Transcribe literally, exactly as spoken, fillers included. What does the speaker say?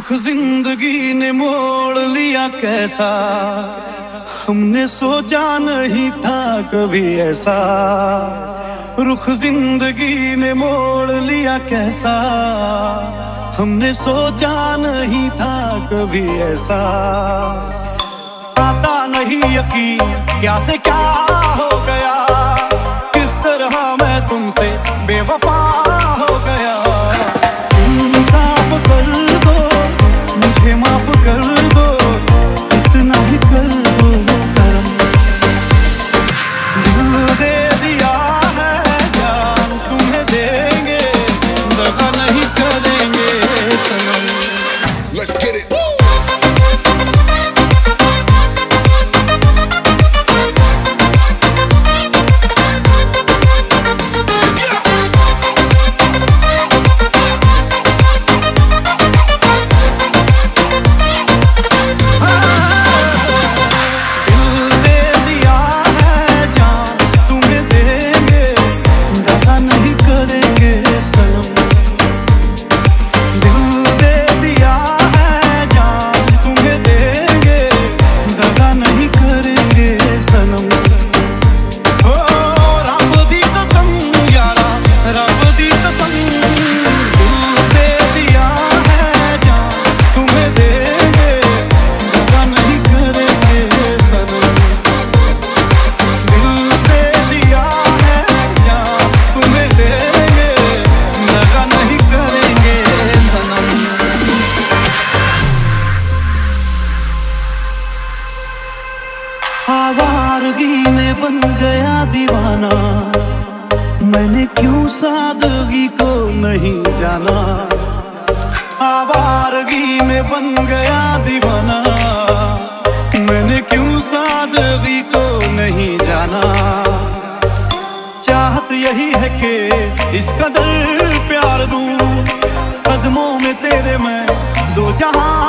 रुख जिंदगी ने मोड़ लिया कैसा, हमने सोचा नहीं था कभी ऐसा। रुख जिंदगी ने मोड़ लिया कैसा, हमने सोचा नहीं था कभी ऐसा। आता नहीं यकीन क्या से क्या हो गया, किस तरह मैं तुमसे बेवफा हो गया। इंसाफ कर दो, मुझे माफ कर दो, इतना ही कर दो करम। दिल दे दिया है जान तुम्हें देंगे, दगा नहीं करेंगे सनम। Let's get it. आवारगी में बन गया दीवाना, मैंने क्यों सादगी को नहीं जाना। आवारगी में बन गया दीवाना, मैंने क्यों सादगी को नहीं जाना। चाहत यही है कि इस कदर प्यार दूं, कदमों में तेरे मैं दो जहां